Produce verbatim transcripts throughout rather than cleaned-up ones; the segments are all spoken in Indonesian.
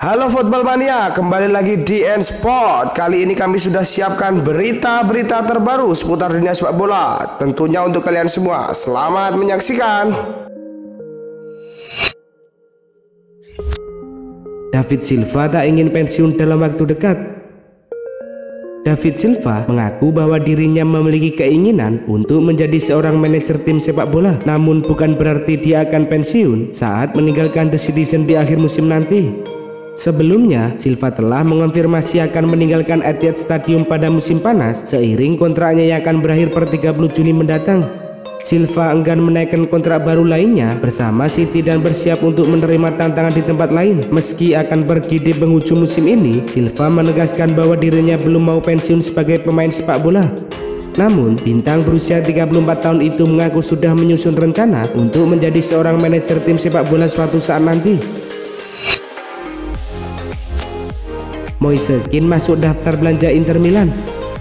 Halo Football Mania, kembali lagi di N Sport. Kali ini kami sudah siapkan berita-berita terbaru seputar dunia sepak bola. Tentunya untuk kalian semua, selamat menyaksikan. David Silva tak ingin pensiun dalam waktu dekat. David Silva mengaku bahwa dirinya memiliki keinginan untuk menjadi seorang manajer tim sepak bola. Namun bukan berarti dia akan pensiun saat meninggalkan The Citizen di akhir musim nanti. Sebelumnya, Silva telah mengonfirmasi akan meninggalkan Etihad Stadium pada musim panas seiring kontraknya yang akan berakhir per tiga puluh Juni mendatang. Silva enggan menaikkan kontrak baru lainnya bersama City dan bersiap untuk menerima tantangan di tempat lain. Meski akan pergi di penghujung musim ini, Silva menegaskan bahwa dirinya belum mau pensiun sebagai pemain sepak bola. Namun, bintang berusia tiga puluh empat tahun itu mengaku sudah menyusun rencana untuk menjadi seorang manajer tim sepak bola suatu saat nanti. Moise Kean masuk daftar belanja Inter Milan.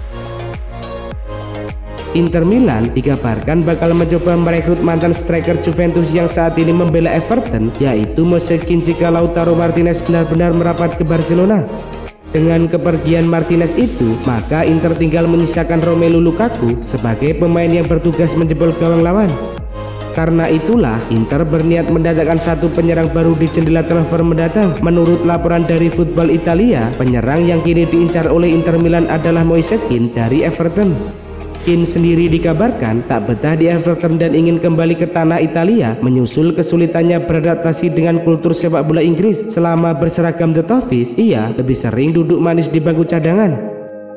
Inter Milan dikabarkan bakal mencoba merekrut mantan striker Juventus yang saat ini membela Everton, yaitu Moise Kean, jika Lautaro Martinez benar-benar merapat ke Barcelona. Dengan kepergian Martinez itu, maka Inter tinggal menyisakan Romelu Lukaku sebagai pemain yang bertugas menjebol gawang lawan. Karena itulah Inter berniat mendatangkan satu penyerang baru di jendela transfer mendatang. Menurut laporan dari Football Italia, penyerang yang kini diincar oleh Inter Milan adalah Moise Kean dari Everton. Kean sendiri dikabarkan tak betah di Everton dan ingin kembali ke tanah Italia menyusul kesulitannya beradaptasi dengan kultur sepak bola Inggris. Selama berseragam The Toffees, ia lebih sering duduk manis di bangku cadangan.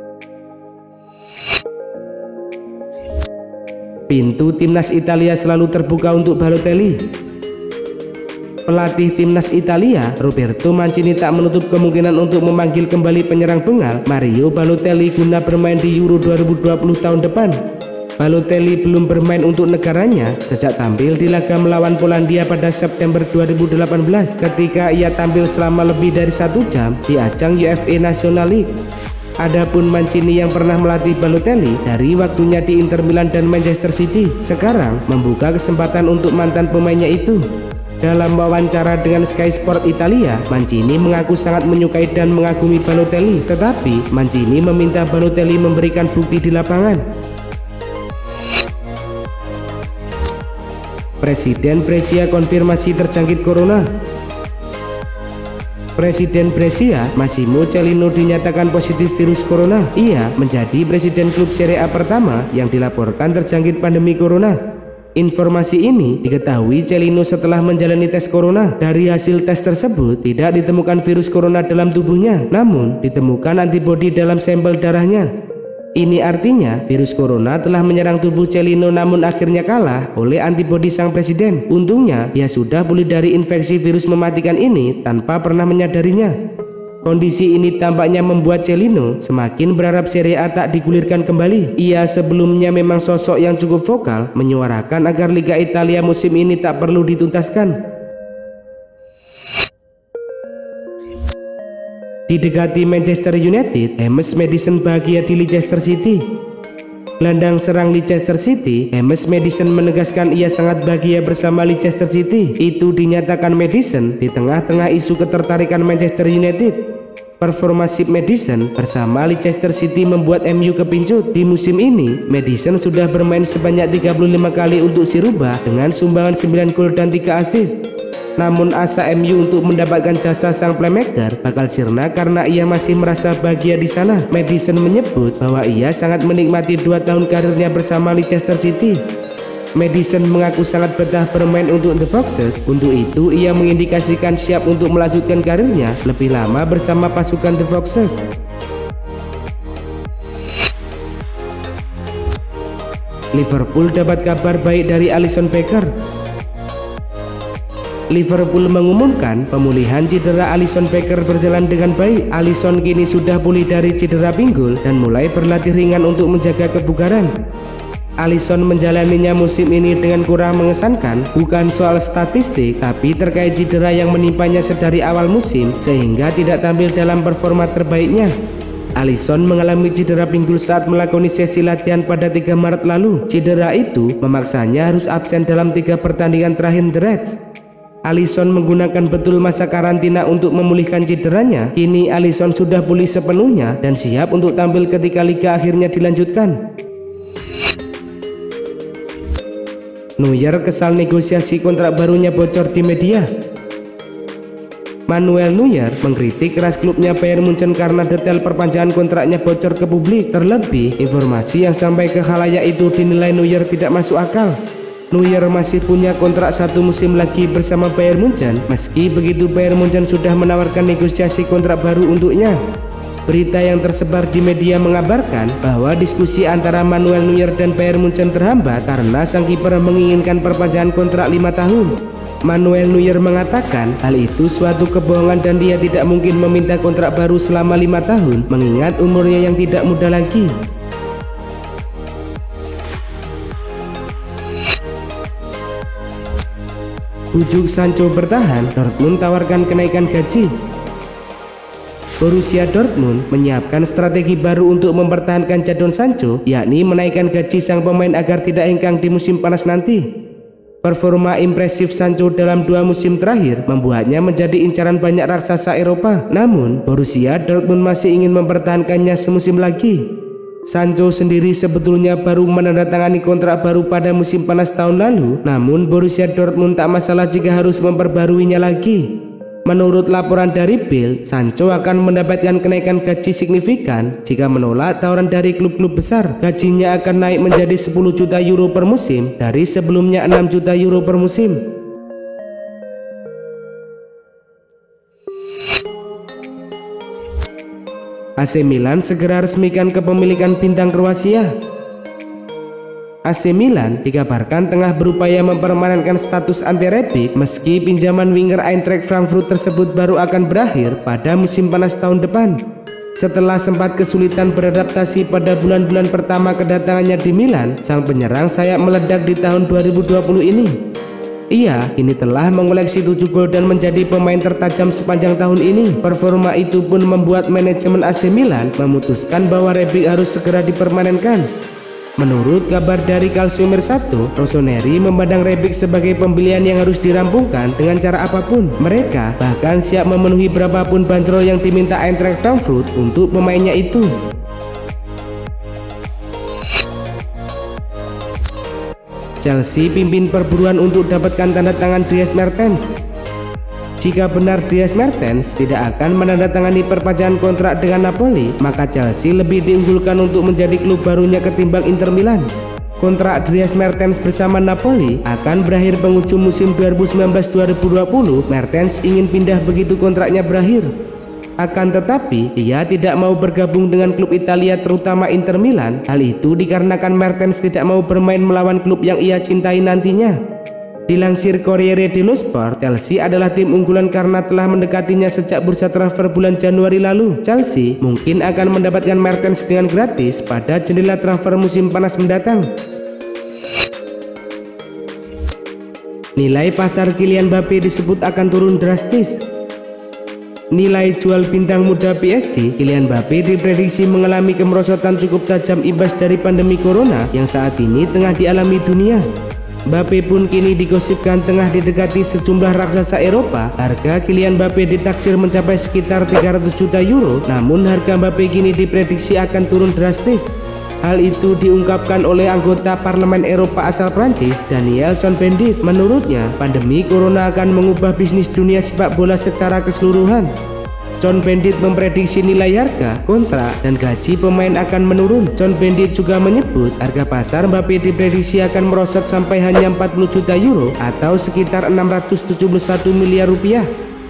Pintu timnas Italia selalu terbuka untuk Balotelli. Pelatih timnas Italia, Roberto Mancini, tak menutup kemungkinan untuk memanggil kembali penyerang Bengal Mario Balotelli guna bermain di Euro dua ribu dua puluh tahun depan. Balotelli belum bermain untuk negaranya sejak tampil di laga melawan Polandia pada September dua ribu delapan belas, ketika ia tampil selama lebih dari satu jam di ajang U F A National League. Adapun Mancini yang pernah melatih Balotelli dari waktunya di Inter Milan dan Manchester City, sekarang membuka kesempatan untuk mantan pemainnya itu. Dalam wawancara dengan Sky Sport Italia, Mancini mengaku sangat menyukai dan mengagumi Balotelli, tetapi Mancini meminta Balotelli memberikan bukti di lapangan. Presiden Brescia konfirmasi terjangkit corona. Presiden Brescia, Massimo Cellino, dinyatakan positif virus corona. Ia menjadi presiden klub Serie A pertama yang dilaporkan terjangkit pandemi corona. Informasi ini diketahui Cellino setelah menjalani tes corona. Dari hasil tes tersebut tidak ditemukan virus corona dalam tubuhnya, namun ditemukan antibodi dalam sampel darahnya. Ini artinya virus corona telah menyerang tubuh Cellino, namun akhirnya kalah oleh antibodi sang presiden. Untungnya ia sudah pulih dari infeksi virus mematikan ini tanpa pernah menyadarinya. Kondisi ini tampaknya membuat Cellino semakin berharap Serie A tak digulirkan kembali. Ia sebelumnya memang sosok yang cukup vokal menyuarakan agar Liga Italia musim ini tak perlu dituntaskan. Didekati Manchester United, James Maddison bahagia di Leicester City. Gelandang serang Leicester City, James Maddison, menegaskan ia sangat bahagia bersama Leicester City. Itu dinyatakan Maddison di tengah-tengah isu ketertarikan Manchester United. Performa Sip Maddison bersama Leicester City membuat M U kepincut. Di musim ini, Maddison sudah bermain sebanyak tiga puluh lima kali untuk si rubah dengan sumbangan sembilan gol dan tiga assist. Namun asa M U untuk mendapatkan jasa sang playmaker bakal sirna karena ia masih merasa bahagia di sana. Maddison menyebut bahwa ia sangat menikmati dua tahun karirnya bersama Leicester City. Maddison mengaku sangat betah bermain untuk The Foxes. Untuk itu ia mengindikasikan siap untuk melanjutkan karirnya lebih lama bersama pasukan The Foxes. Liverpool dapat kabar baik dari Alisson Becker. Liverpool mengumumkan pemulihan cedera Alisson Becker berjalan dengan baik. Alisson kini sudah pulih dari cedera pinggul dan mulai berlatih ringan untuk menjaga kebugaran. Alisson menjalaninya musim ini dengan kurang mengesankan, bukan soal statistik, tapi terkait cedera yang menimpanya sedari awal musim sehingga tidak tampil dalam performa terbaiknya. Alisson mengalami cedera pinggul saat melakoni sesi latihan pada tiga Maret lalu. Cedera itu memaksanya harus absen dalam tiga pertandingan terakhir The Reds. Alisson menggunakan betul masa karantina untuk memulihkan cederanya. Kini Alisson sudah pulih sepenuhnya dan siap untuk tampil ketika liga akhirnya dilanjutkan. Neuer kesal negosiasi kontrak barunya bocor di media. Manuel Neuer mengkritik keras klubnya Bayern Munchen karena detail perpanjangan kontraknya bocor ke publik. Terlebih, informasi yang sampai ke khalayak itu dinilai Neuer tidak masuk akal. Neuer masih punya kontrak satu musim lagi bersama Bayern Munchen. Meski begitu, Bayern Munchen sudah menawarkan negosiasi kontrak baru untuknya. Berita yang tersebar di media mengabarkan bahwa diskusi antara Manuel Neuer dan Bayern Munchen terhambat karena sang kiper menginginkan perpanjangan kontrak lima tahun. Manuel Neuer mengatakan hal itu suatu kebohongan dan dia tidak mungkin meminta kontrak baru selama lima tahun mengingat umurnya yang tidak muda lagi. Bujuk Sancho bertahan, Dortmund tawarkan kenaikan gaji. Borussia Dortmund menyiapkan strategi baru untuk mempertahankan Jadon Sancho, yakni menaikkan gaji sang pemain agar tidak hengkang di musim panas nanti. Performa impresif Sancho dalam dua musim terakhir membuatnya menjadi incaran banyak raksasa Eropa. Namun, Borussia Dortmund masih ingin mempertahankannya semusim lagi. Sancho sendiri sebetulnya baru menandatangani kontrak baru pada musim panas tahun lalu, namun Borussia Dortmund tak masalah jika harus memperbaruinya lagi. Menurut laporan dari Bild, Sancho akan mendapatkan kenaikan gaji signifikan jika menolak tawaran dari klub-klub besar. Gajinya akan naik menjadi sepuluh juta euro per musim dari sebelumnya enam juta euro per musim. A C Milan segera resmikan kepemilikan bintang Kroasia. A C Milan dikabarkan tengah berupaya mempermanenkan status anti-rebik meski pinjaman winger Eintracht Frankfurt tersebut baru akan berakhir pada musim panas tahun depan. Setelah sempat kesulitan beradaptasi pada bulan-bulan pertama kedatangannya di Milan, sang penyerang sayap meledak di tahun dua ribu dua puluh ini. Ia kini telah mengoleksi tujuh gol dan menjadi pemain tertajam sepanjang tahun ini. Performa itu pun membuat manajemen A C Milan memutuskan bahwa Rebic harus segera dipermanenkan. Menurut kabar dari Calcio Mercato, Rossoneri memandang Rebic sebagai pembelian yang harus dirampungkan dengan cara apapun. Mereka bahkan siap memenuhi berapapun bandrol yang diminta Eintracht Frankfurt untuk pemainnya itu. Chelsea pimpin perburuan untuk dapatkan tanda tangan Dries Mertens. Jika benar Dries Mertens tidak akan menandatangani perpanjangan kontrak dengan Napoli, maka Chelsea lebih diunggulkan untuk menjadi klub barunya ketimbang Inter Milan. Kontrak Dries Mertens bersama Napoli akan berakhir penghujung musim dua ribu sembilan belas dua ribu dua puluh. Mertens ingin pindah begitu kontraknya berakhir. Akan tetapi, ia tidak mau bergabung dengan klub Italia terutama Inter Milan. Hal itu dikarenakan Mertens tidak mau bermain melawan klub yang ia cintai nantinya. Dilansir Corriere dello Sport, Chelsea adalah tim unggulan karena telah mendekatinya sejak bursa transfer bulan Januari lalu. Chelsea mungkin akan mendapatkan Mertens dengan gratis pada jendela transfer musim panas mendatang. Nilai pasar Kylian Mbappe disebut akan turun drastis. Nilai jual bintang muda P S G Kylian Mbappe diprediksi mengalami kemerosotan cukup tajam imbas dari pandemi corona yang saat ini tengah dialami dunia. Mbappe pun kini digosipkan tengah didekati sejumlah raksasa Eropa. Harga Kylian Mbappe ditaksir mencapai sekitar tiga ratus juta euro, namun harga Mbappe kini diprediksi akan turun drastis. Hal itu diungkapkan oleh anggota Parlemen Eropa asal Prancis, Daniel Cohn-Bendit. Menurutnya, pandemi corona akan mengubah bisnis dunia sepak bola secara keseluruhan. Cohn-Bendit memprediksi nilai harga, kontrak, dan gaji pemain akan menurun. Cohn-Bendit juga menyebut harga pasar Mbappe diprediksi akan merosot sampai hanya empat puluh juta euro atau sekitar enam ratus tujuh puluh satu miliar rupiah.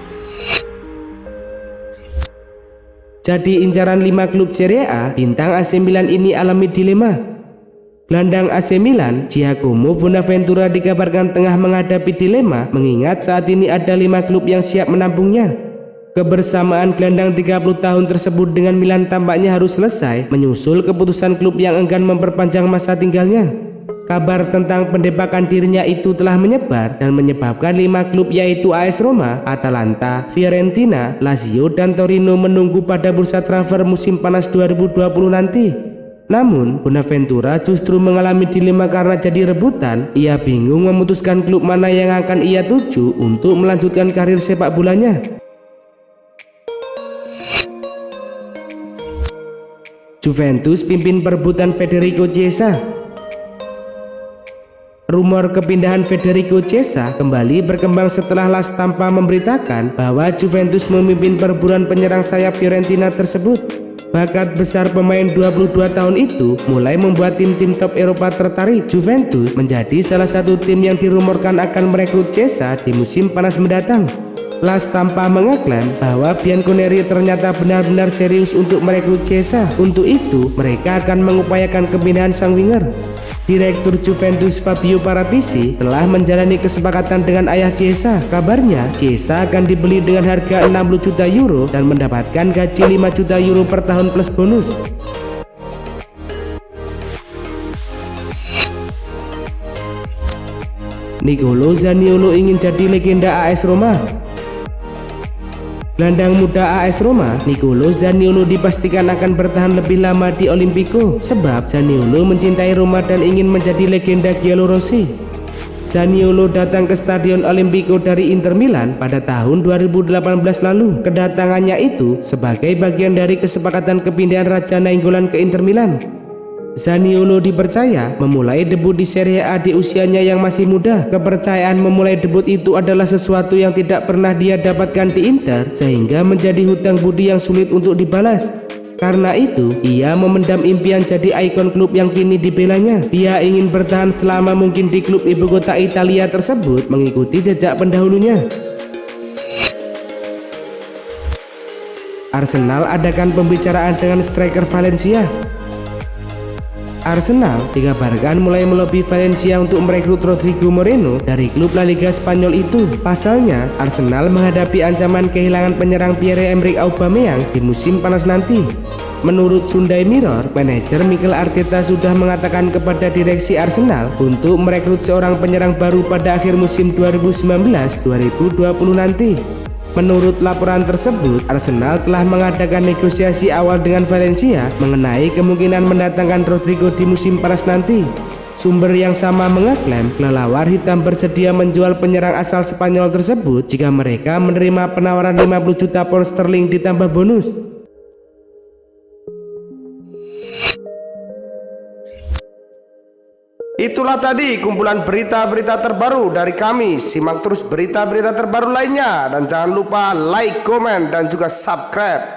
Jadi incaran lima klub Serie A, bintang A C Milan ini alami dilema. Gelandang A C Milan, Giacomo Bonaventura dikabarkan tengah menghadapi dilema mengingat saat ini ada lima klub yang siap menampungnya. Kebersamaan gelandang tiga puluh tahun tersebut dengan Milan tampaknya harus selesai menyusul keputusan klub yang enggan memperpanjang masa tinggalnya. Kabar tentang pendebakan dirinya itu telah menyebar dan menyebabkan lima klub yaitu A S Roma, Atalanta, Fiorentina, Lazio, dan Torino menunggu pada bursa transfer musim panas dua ribu dua puluh nanti. Namun, Bonaventura justru mengalami dilema karena jadi rebutan. Ia bingung memutuskan klub mana yang akan ia tuju untuk melanjutkan karir sepak bolanya. Juventus pimpin perebutan Federico Chiesa. Rumor kepindahan Federico Chiesa kembali berkembang setelah La Stampa memberitakan bahwa Juventus memimpin perburuan penyerang sayap Fiorentina tersebut. Bakat besar pemain dua puluh dua tahun itu mulai membuat tim-tim top Eropa tertarik. Juventus menjadi salah satu tim yang dirumorkan akan merekrut Chiesa di musim panas mendatang. La Stampa mengaklaim bahwa Bianconeri ternyata benar-benar serius untuk merekrut Chiesa. Untuk itu, mereka akan mengupayakan kepindahan sang winger. Direktur Juventus Fabio Paratici telah menjalani kesepakatan dengan ayah Chiesa. Kabarnya Chiesa akan dibeli dengan harga enam puluh juta euro dan mendapatkan gaji lima juta euro per tahun plus bonus. Nicolo Zaniolo ingin jadi legenda A S Roma. Gelandang muda A S Roma, Nicolo Zaniolo dipastikan akan bertahan lebih lama di Olimpico sebab Zaniolo mencintai Roma dan ingin menjadi legenda Giallorossi. Zaniolo datang ke Stadion Olimpico dari Inter Milan pada tahun dua ribu delapan belas lalu. Kedatangannya itu sebagai bagian dari kesepakatan kepindahan Raja Nainggolan ke Inter Milan. Zaniolo dipercaya memulai debut di Serie A di usianya yang masih muda. Kepercayaan memulai debut itu adalah sesuatu yang tidak pernah dia dapatkan di Inter, sehingga menjadi hutang budi yang sulit untuk dibalas. Karena itu, ia memendam impian jadi ikon klub yang kini dibelanya. Dia ingin bertahan selama mungkin di klub ibu kota Italia tersebut, mengikuti jejak pendahulunya. Arsenal adakan pembicaraan dengan striker Valencia. Arsenal dikabarkan mulai melobi Valencia untuk merekrut Rodrigo Moreno dari klub La Liga Spanyol itu. Pasalnya, Arsenal menghadapi ancaman kehilangan penyerang Pierre-Emerick Aubameyang di musim panas nanti. Menurut Sunday Mirror, manajer Mikel Arteta sudah mengatakan kepada direksi Arsenal untuk merekrut seorang penyerang baru pada akhir musim dua ribu sembilan belas dua ribu dua puluh nanti. Menurut laporan tersebut, Arsenal telah mengadakan negosiasi awal dengan Valencia mengenai kemungkinan mendatangkan Rodrigo di musim panas nanti. Sumber yang sama mengaklaim kelelawar hitam bersedia menjual penyerang asal Spanyol tersebut jika mereka menerima penawaran lima puluh juta pound sterling ditambah bonus. Itulah tadi kumpulan berita-berita terbaru dari kami. Simak terus berita-berita terbaru lainnya dan jangan lupa like, komen, dan juga subscribe.